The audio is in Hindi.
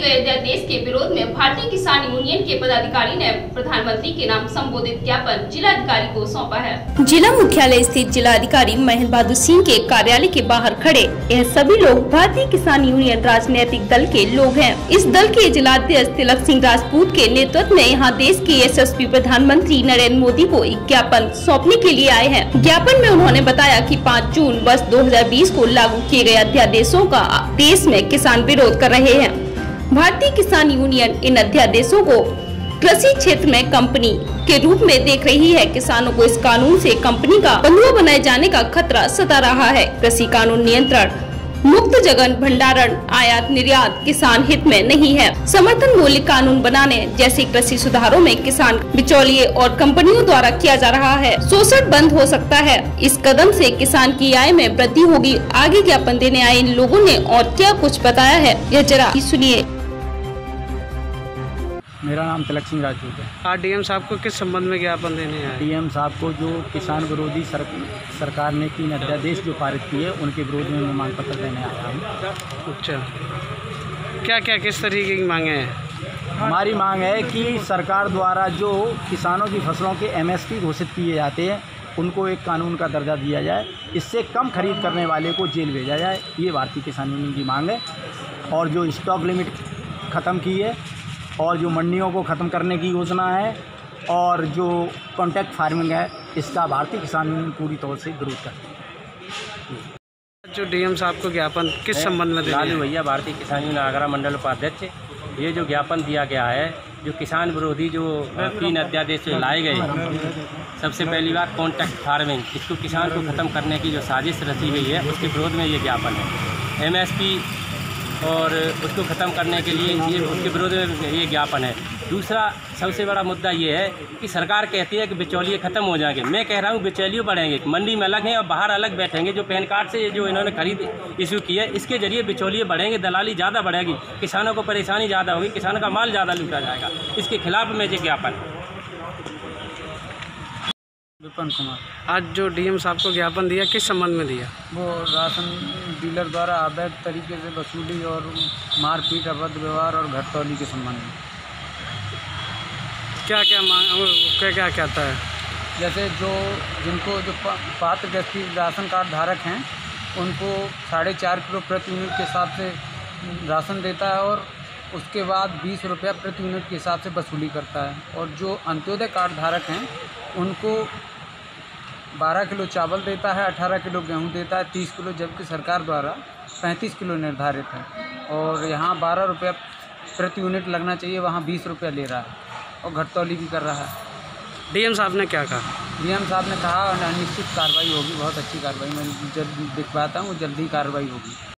गए अध्यादेश के विरोध में भारतीय किसान यूनियन के पदाधिकारी ने प्रधानमंत्री के नाम संबोधित ज्ञापन जिलाधिकारी को सौंपा है। जिला मुख्यालय स्थित जिलाधिकारी महेंद्र बहादुर सिंह के कार्यालय के बाहर खड़े यह सभी लोग भारतीय किसान यूनियन राजनीतिक दल के लोग हैं। इस दल के जिलाध्यक्ष तिलक सिंह राजपूत के नेतृत्व में यहाँ देश के यशस्वी प्रधानमंत्री नरेंद्र मोदी को एक ज्ञापन सौंपने के लिए आए हैं। ज्ञापन में उन्होंने बताया कि 5 जून वर्ष 2020 को लागू किए गए अध्यादेशों का देश में किसान विरोध कर रहे हैं। भारतीय किसान यूनियन इन अध्यादेशों को कृषि क्षेत्र में कंपनी के रूप में देख रही है। किसानों को इस कानून से कंपनी का बंधुआ बनाए जाने का खतरा सता रहा है। कृषि कानून नियंत्रण, मुक्त जगन भंडारण, आयात निर्यात किसान हित में नहीं है। समर्थन मूल्य कानून बनाने जैसे कृषि सुधारों में किसान बिचौलिए और कंपनियों द्वारा किया जा रहा है। शोषण बंद हो सकता है। इस कदम से किसान की आय में वृद्धि होगी। आगे ज्ञापन देने आए इन लोगों ने और क्या कुछ बताया है, यह जरा सुनिए। मेरा नाम तिलक सिंह राजपूत है। आज डीएम साहब को किस संबंध में ज्ञापन देने आए? डीएम साहब को जो किसान विरोधी सरकार ने 3 अध्यादेश जो पारित किए उनके विरोध में मैं मांग पत्र देने आया हूँ। अच्छा, क्या क्या किस तरीके की मांगे हैं? हमारी मांग है कि सरकार द्वारा जो किसानों की फसलों के MSP घोषित किए जाते हैं उनको एक कानून का दर्जा दिया जाए। इससे कम खरीद करने वाले को जेल भेजा जाए। ये भारतीय किसान यूनियन की मांग है। और जो स्टॉक लिमिट ख़त्म की है और जो मंडियों को ख़त्म करने की योजना है और जो कॉन्ट्रैक्ट फार्मिंग है, इसका भारतीय किसान यूनियन पूरी तौर से विरोध करती है। जो डीएम साहब को ज्ञापन किस संबंध में लालू भैया भारतीय किसान यूनियन आगरा मंडल उपाध्यक्ष, ये जो ज्ञापन दिया गया है, जो किसान विरोधी जो 3 अध्यादेश लाए गए, सबसे पहली बात कॉन्ट्रैक्ट फार्मिंग, इसको किसान को ख़त्म करने की जो साजिश रची गई है उसके विरोध में ये ज्ञापन है। MSP और उसको ख़त्म करने के लिए ये उसके विरोध में ये ज्ञापन है। दूसरा सबसे बड़ा मुद्दा ये है कि सरकार कहती है कि बिचौलिए ख़त्म हो जाएंगे। मैं कह रहा हूँ बिचौलिए बढ़ेंगे, मंडी में अलग हैं और बाहर अलग बैठेंगे। जो पैन कार्ड से जो इन्होंने खरीद इशू की है, इसके जरिए बिचौलिए बढ़ेंगे, दलाली ज़्यादा बढ़ेगी, किसानों को परेशानी ज़्यादा होगी, किसानों का माल ज़्यादा लूटा जाएगा। इसके खिलाफ में ये ज्ञापन है। विपिन कुमार। आज जो डीएम साहब को ज्ञापन दिया किस संबंध में दिया? वो राशन डीलर द्वारा अवैध तरीके से वसूली और मारपीट, अवैध व्यवहार और घटतौली के संबंध में। क्या क्या क्या कहता है? जैसे जिनको पात्र व्यक्ति राशन कार्ड धारक हैं उनको 4.5 किलो प्रति यूनिट के हिसाब से राशन देता है और उसके बाद 20 रुपया प्रति यूनिट के हिसाब से वसूली करता है। और जो अंत्योदय कार्ड धारक हैं उनको 12 किलो चावल देता है, 18 किलो गेहूं देता है, 30 किलो, जबकि सरकार द्वारा 35 किलो निर्धारित है। और यहाँ 12 रुपया प्रति यूनिट लगना चाहिए, वहाँ 20 रुपया ले रहा है और घटतौली भी कर रहा है। डीएम साहब ने क्या कहा? डीएम साहब ने कहा निश्चित कार्रवाई होगी, बहुत अच्छी कार्रवाई, मैं जल्द दिखवाता हूँ, जल्दी कार्रवाई होगी।